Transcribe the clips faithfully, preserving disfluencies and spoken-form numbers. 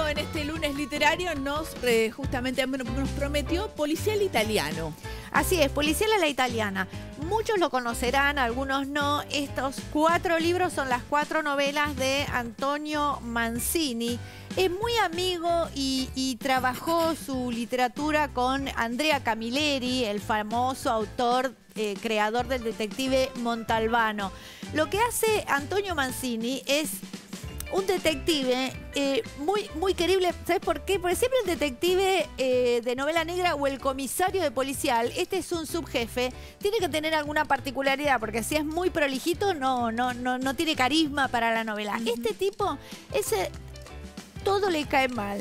Mario en este lunes literario nos eh, justamente nos prometió Policial Italiano. Así es, Policial a la Italiana. Muchos lo conocerán, algunos no. Estos cuatro libros son las cuatro novelas de Antonio Manzini. Es muy amigo y, y trabajó su literatura con Andrea Camilleri, el famoso autor, eh, creador del detective Montalbano. Lo que hace Antonio Manzini es un detective eh, muy, muy querible. ¿Sabes por qué? Porque siempre el detective eh, de novela negra o el comisario de policial, este es un subjefe, tiene que tener alguna particularidad, porque si es muy prolijito no, no, no, no tiene carisma para la novela. Uh-huh. Este tipo, ese, todo le cae mal.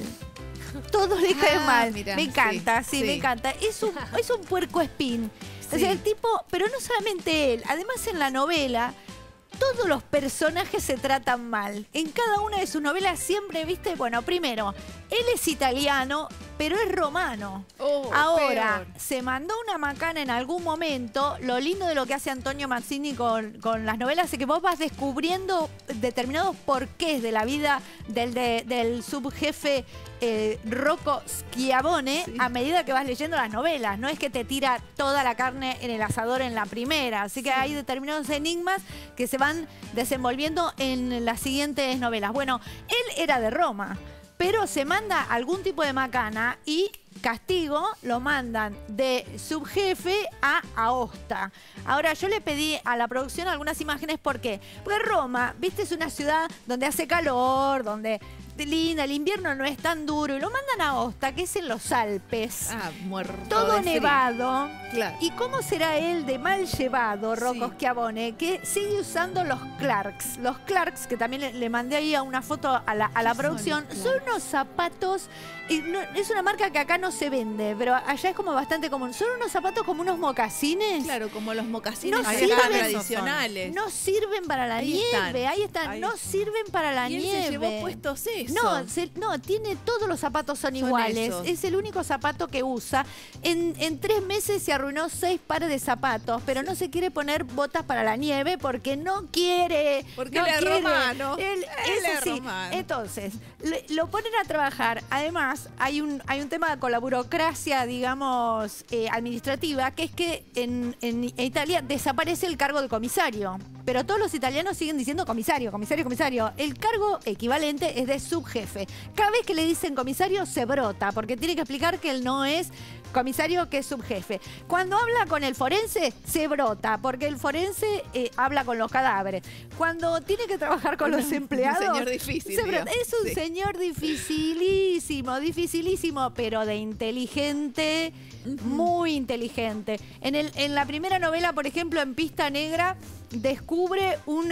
Todo le cae ah, mal. Mirá, me encanta, sí, sí, sí, me encanta. Es un, es un puercoespín. Sí. O sea, el tipo, pero no solamente él, además en la novela todos los personajes se tratan mal. En cada una de sus novelas siempre, viste, bueno, primero, él es italiano, pero es romano. Oh, Ahora, peor. se mandó una macana en algún momento. Lo lindo de lo que hace Antonio Manzini con, con las novelas es que vos vas descubriendo determinados porqués de la vida del, de, del subjefe eh, Rocco Schiavone, sí, a medida que vas leyendo las novelas. No es que te tira toda la carne en el asador en la primera. Así que sí, hay determinados enigmas que se van desenvolviendo en las siguientes novelas. Bueno, él era de Roma, pero se manda algún tipo de macana y castigo lo mandan de subjefe a Aosta. Ahora, yo le pedí a la producción algunas imágenes. ¿Por qué? Porque Roma, viste, es una ciudad donde hace calor, donde linda, el invierno no es tan duro, y lo mandan a Aosta, que es en los Alpes. Ah, muerto. Todo nevado. Claro. ¿Y cómo será él de mal llevado, Rocco sí. Schiavone, que sigue usando los Clarks? Los Clarks, que también le, le mandé ahí a una foto a la, a la producción, son, son unos zapatos, y no, es una marca que acá no se vende, pero allá es como bastante común. Son unos zapatos como unos mocasines. Claro, como los mocasines no sirven, tradicionales. No sirven para la ahí nieve, están. ahí están, ahí no sirven para la y nieve. Él se llevó puestos eso. No, se, no, tiene todos los zapatos son, son iguales. Esos. Es el único zapato que usa. En, en tres meses se arruinó seis pares de zapatos, pero no se quiere poner botas para la nieve porque no quiere. Porque no él es quiere. romano. Él, él es sí. romano. Entonces, le, lo ponen a trabajar. Además, hay un, hay un tema con la burocracia, digamos, eh, administrativa, que es que en, en Italia desaparece el cargo de comisario. Pero todos los italianos siguen diciendo comisario, comisario, comisario. El cargo equivalente es de subjefe. Cada vez que le dicen comisario se brota, porque tiene que explicar que él no es comisario, que es subjefe. Cuando habla con el forense, se brota, porque el forense eh, habla con los cadáveres. Cuando tiene que trabajar con los empleados... Un señor difícil. Se brota. Es un sí. señor dificilísimo, dificilísimo, pero de inteligente, uh-huh. muy inteligente. En, el, en la primera novela, por ejemplo, en Pista Negra, descubre un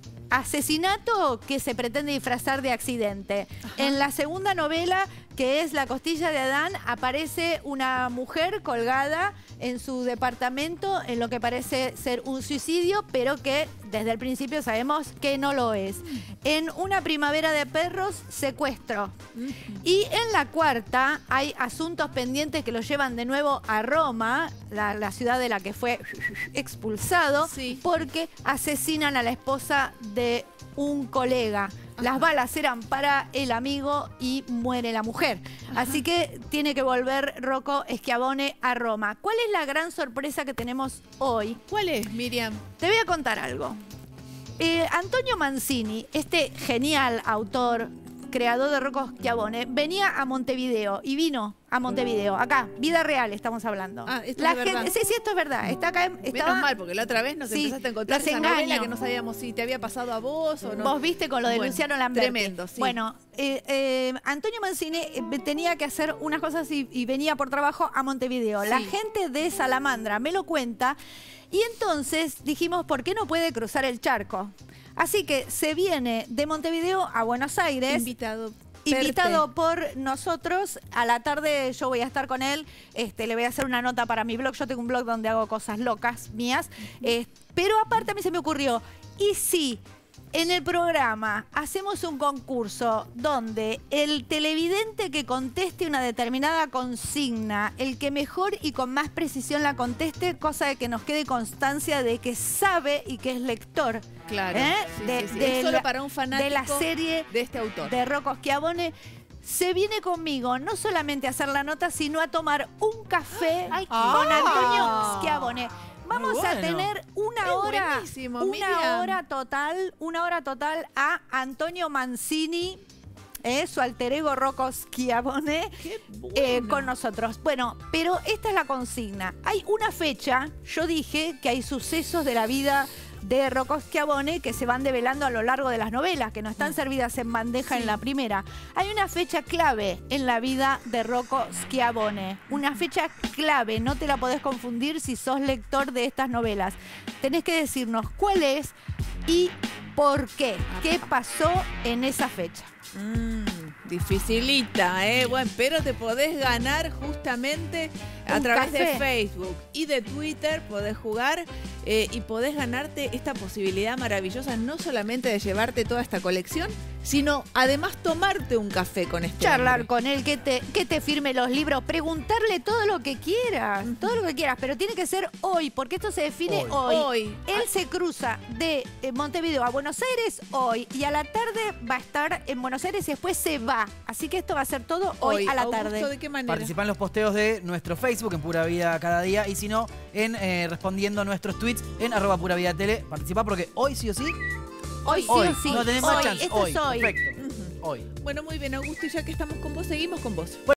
asesinato que se pretende disfrazar de accidente. Ajá. En la segunda novela, que es La costilla de Adán, aparece una mujer colgada en su departamento en lo que parece ser un suicidio, pero que desde el principio sabemos que no lo es. En Una primavera de perros, secuestro. Y en la cuarta hay asuntos pendientes que lo llevan de nuevo a Roma, la, la ciudad de la que fue expulsado, sí. porque asesinan a la esposa de un colega. Las balas eran para el amigo y muere la mujer. Ajá. Así que tiene que volver Rocco Schiavone a Roma. ¿Cuál es la gran sorpresa que tenemos hoy? ¿Cuál es, Miriam? Te voy a contar algo. Eh, Antonio Manzini, este genial autor, creador de Rocco Schiavone, venía a Montevideo y vino a Montevideo, acá, vida real estamos hablando. Ah, esto la es verdad. Gente, sí, sí, esto es verdad. Está acá, estaba, menos mal, porque la otra vez nos sí, empezaste a encontrar esa engaño. novela que no sabíamos si te había pasado a vos o no. Vos viste con lo de bueno, Luciano Lamberti. Tremendo, sí. Bueno, eh, eh, Antonio Manzini eh, tenía que hacer unas cosas y, y venía por trabajo a Montevideo. Sí. La gente de Salamandra me lo cuenta y entonces dijimos, ¿por qué no puede cruzar el charco? Así que se viene de Montevideo a Buenos Aires. Invitado. Invitado por nosotros. A la tarde yo voy a estar con él. Este, le voy a hacer una nota para mi blog. Yo tengo un blog donde hago cosas locas mías. Eh, pero aparte a mí se me ocurrió, ¿y si en el programa hacemos un concurso donde el televidente que conteste una determinada consigna, el que mejor y con más precisión la conteste, cosa de que nos quede constancia de que sabe y que es lector? Claro, ¿eh? sí, de, sí, sí. de Es solo la, para un fanático de la serie de este autor, de Rocco Schiavone. se viene conmigo no solamente a hacer la nota, sino a tomar un café Ay, con ah. Antonio Schiavone. Vamos Muy a bueno. tener una Es hora, buenísimo, una Miriam. hora total, una hora total a Antonio Mancini, eh, su alter ego Rocco Schiavone. Qué bueno. Eh, con nosotros. Bueno, pero esta es la consigna. Hay una fecha, yo dije que hay sucesos de la vida de Rocco Schiavone que se van develando a lo largo de las novelas, que no están servidas en bandeja Sí. en la primera. Hay una fecha clave en la vida de Rocco Schiavone. Una fecha clave, no te la podés confundir si sos lector de estas novelas. Tenés que decirnos cuál es y por qué. ¿Qué pasó en esa fecha? Mm, dificilita, ¿eh? Bueno, pero te podés ganar justamente a Un través café. de Facebook y de Twitter, podés jugar eh, y podés ganarte esta posibilidad maravillosa, no solamente de llevarte toda esta colección, sino además tomarte un café con este Charlar hombre. con él, que te, que te firme los libros, preguntarle todo lo que quieras, todo lo que quieras, pero tiene que ser hoy, porque esto se define hoy. Hoy. Hoy. Él se cruza de eh, Montevideo a Buenos Aires hoy y a la tarde va a estar en Buenos Aires y después se va. Así que esto va a ser todo hoy, a la Augusto, tarde. ¿de qué manera? Participa en los posteos de nuestro Facebook, en Pura Vida Cada Día, y si no, en eh, respondiendo a nuestros tweets en arroba Pura Vida Tele. Participa porque hoy sí o sí, Hoy sí hoy, o sí. no tenés más Hoy, chance, esto hoy, es hoy. perfecto, Ujú. hoy. Bueno, muy bien, Augusto, y ya que estamos con vos, seguimos con vos.